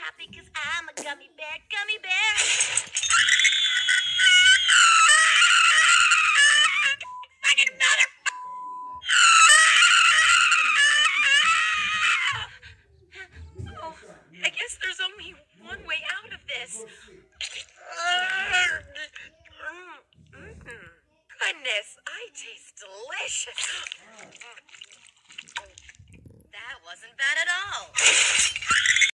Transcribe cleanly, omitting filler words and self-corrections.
happy because I'm a gummy bear, gummy bear. Fucking mother. Oh, I guess there's only one way out of this. Goodness, I taste delicious. That wasn't bad at all.